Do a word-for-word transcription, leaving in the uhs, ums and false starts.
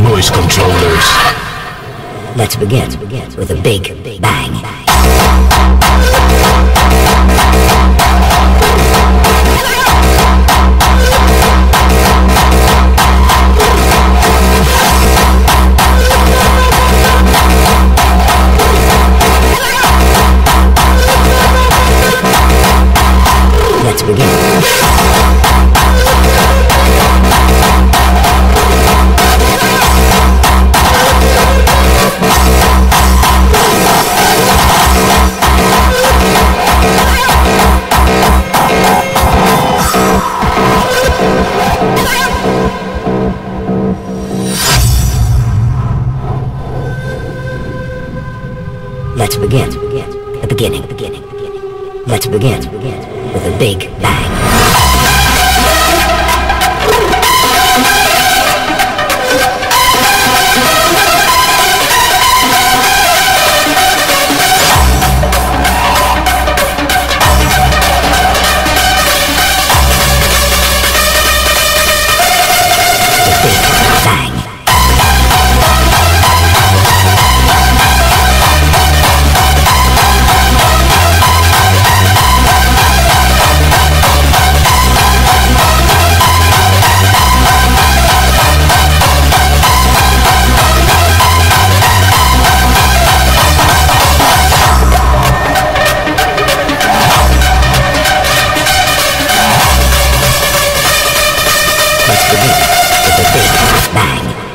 noise controllers. Let's begin with a big bang. Let's begin. Let's begin. The beginning. Let's begin with a big bang. Let's begin with a big bang.